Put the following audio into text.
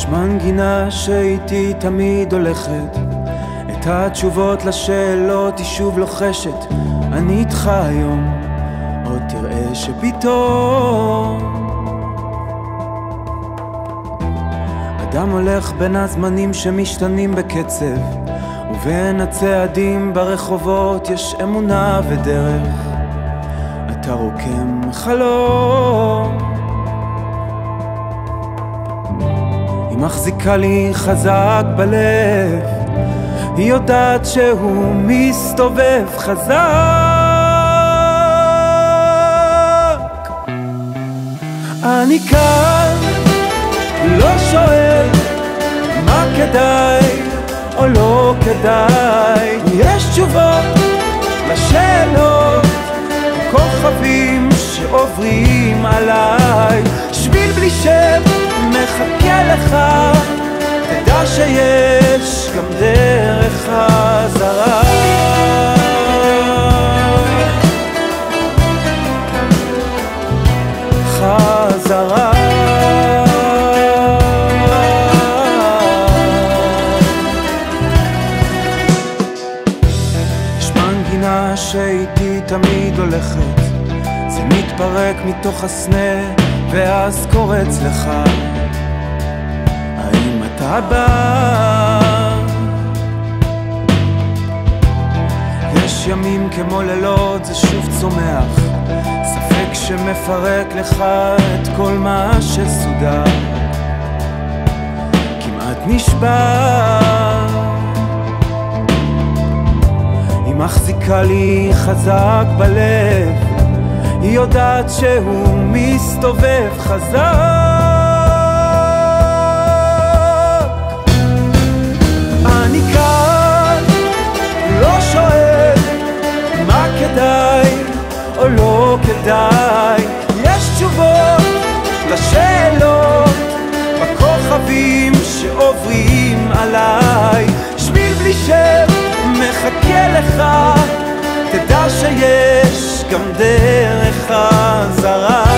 מנגינה שאיתי תמיד הולכת, את התשובות לשאלות היא שוב לוחשת. אני איתך היום, עוד תראה שפתאום אדם הולך בין הזמנים שמשתנים בקצב, ובין הצעדים ברחובות יש אמונה ודרך. אתה רוקם חלום, היא מחזיקה לי חזק בלב, היא יודעת שהוא מסתובב חזק. אני כאן, לא שואל מה כדאי או לא כדאי, יש תשובות לשאלות, כוכבים שעוברים עליי. שביל בלי שם מחכה לך, תדע שיש גם דרך חזרה. חזרה יש מנגינה שאיתי תמיד הולכת, זה מתפרק מתוך הסנה ואז קורץ לך, האם אתה בא? יש ימים כמו לילות, זה שוב צומח, ספק שמפרק לך את כל מה שסודר, כמעט נשבר. היא מחזיקה לי חזק בלב, היא יודעת שהוא מסתובב חזק. אני כאן, לא שואל מה כדאי או לא כדאי, יש תשובות לשאלות, בכוכבים שעוברים עליי. שביל בלי שם מחכה לך, תדע שיש גם דרך חזרה.